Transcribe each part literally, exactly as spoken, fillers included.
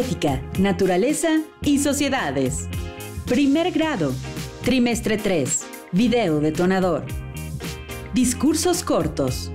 Ética, naturaleza y sociedades. Primer grado, trimestre tres, video detonador. Discursos cortos.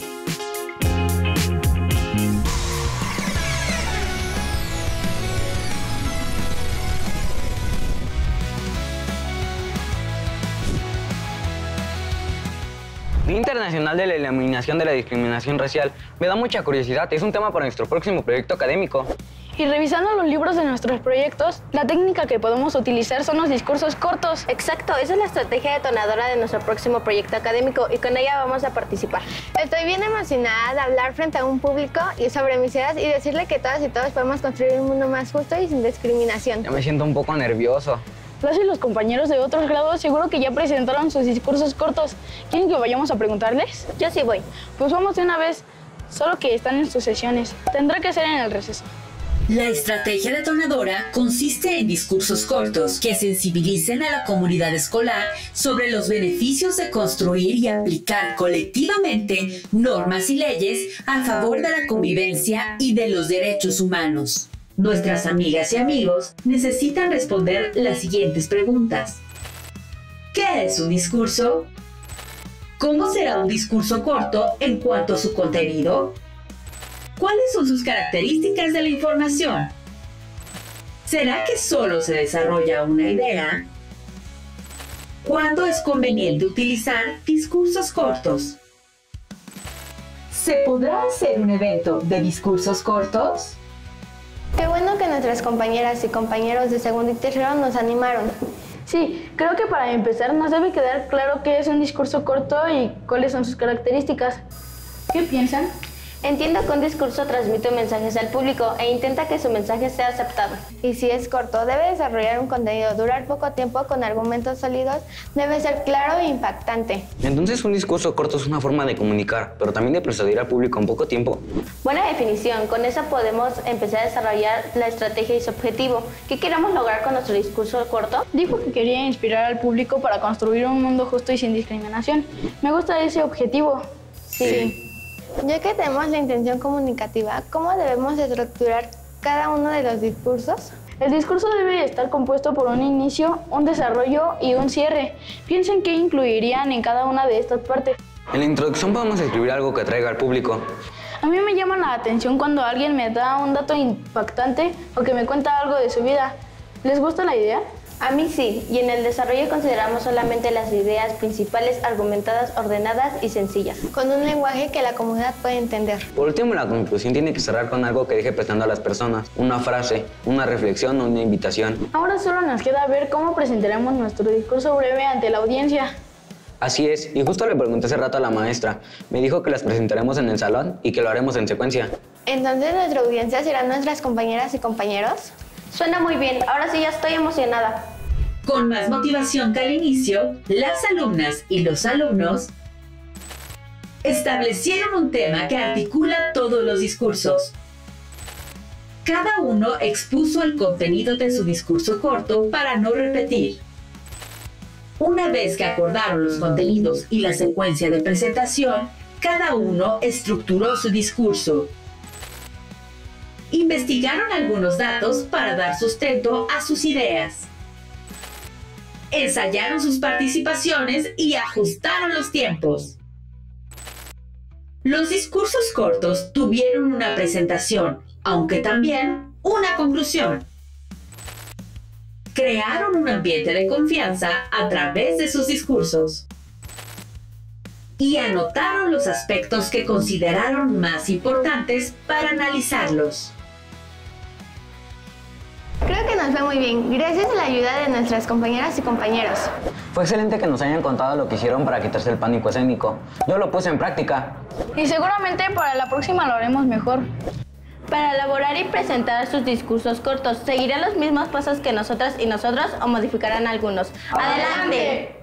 Día Internacional de la Eliminación de la Discriminación Racial. Me da mucha curiosidad, es un tema para nuestro próximo proyecto académico. Y revisando los libros de nuestros proyectos, la técnica que podemos utilizar son los discursos cortos. Exacto, esa es la estrategia detonadora de nuestro próximo proyecto académico y con ella vamos a participar. Estoy bien emocionada de hablar frente a un público y sobre mis ideas y decirle que todas y todos podemos construir un mundo más justo y sin discriminación. Ya me siento un poco nervioso. Las y los compañeros de otros grados seguro que ya presentaron sus discursos cortos. ¿Quieren que vayamos a preguntarles? Yo sí voy. Pues vamos de una vez, solo que están en sus sesiones. Tendrá que ser en el receso. La estrategia detonadora consiste en discursos cortos que sensibilicen a la comunidad escolar sobre los beneficios de construir y aplicar colectivamente normas y leyes a favor de la convivencia y de los derechos humanos. Nuestras amigas y amigos necesitan responder las siguientes preguntas. ¿Qué es un discurso? ¿Cómo será un discurso corto en cuanto a su contenido? ¿Cuáles son sus características de la información? ¿Será que solo se desarrolla una idea? ¿Cuándo es conveniente utilizar discursos cortos? ¿Se podrá hacer un evento de discursos cortos? Qué bueno que nuestras compañeras y compañeros de segundo y tercero nos animaron. Sí, creo que para empezar nos debe quedar claro qué es un discurso corto y cuáles son sus características. ¿Qué piensan? Entiendo que un discurso transmite mensajes al público e intenta que su mensaje sea aceptado. Y si es corto, debe desarrollar un contenido, durar poco tiempo con argumentos sólidos, debe ser claro e impactante. Entonces un discurso corto es una forma de comunicar, pero también de persuadir al público en poco tiempo. Buena definición, con esa podemos empezar a desarrollar la estrategia y su objetivo. ¿Qué queremos lograr con nuestro discurso corto? Dijo que quería inspirar al público para construir un mundo justo y sin discriminación. Me gusta ese objetivo. Sí. sí. Ya que tenemos la intención comunicativa, ¿cómo debemos estructurar cada uno de los discursos? El discurso debe estar compuesto por un inicio, un desarrollo y un cierre. Piensen qué incluirían en cada una de estas partes. En la introducción podemos escribir algo que atraiga al público. A mí me llama la atención cuando alguien me da un dato impactante o que me cuenta algo de su vida. ¿Les gusta la idea? A mí sí, y en el desarrollo consideramos solamente las ideas principales argumentadas, ordenadas y sencillas. Con un lenguaje que la comunidad puede entender. Por último, la conclusión tiene que cerrar con algo que deje pensando a las personas. Una frase, una reflexión o una invitación. Ahora solo nos queda ver cómo presentaremos nuestro discurso breve ante la audiencia. Así es, y justo le pregunté hace rato a la maestra. Me dijo que las presentaremos en el salón y que lo haremos en secuencia. ¿Entonces nuestra audiencia serán nuestras compañeras y compañeros? Suena muy bien, ahora sí ya estoy emocionada. Con más motivación que al inicio, las alumnas y los alumnos establecieron un tema que articula todos los discursos. Cada uno expuso el contenido de su discurso corto para no repetir. Una vez que acordaron los contenidos y la secuencia de presentación, cada uno estructuró su discurso. Investigaron algunos datos para dar sustento a sus ideas. Ensayaron sus participaciones y ajustaron los tiempos. Los discursos cortos tuvieron una presentación, aunque también una conclusión. Crearon un ambiente de confianza a través de sus discursos. Y anotaron los aspectos que consideraron más importantes para analizarlos. Creo que nos fue muy bien, gracias a la ayuda de nuestras compañeras y compañeros. Fue excelente que nos hayan contado lo que hicieron para quitarse el pánico escénico. Yo lo puse en práctica. Y seguramente para la próxima lo haremos mejor. Para elaborar y presentar sus discursos cortos, ¿seguirán los mismos pasos que nosotras y nosotros o modificarán algunos? ¡Adelante!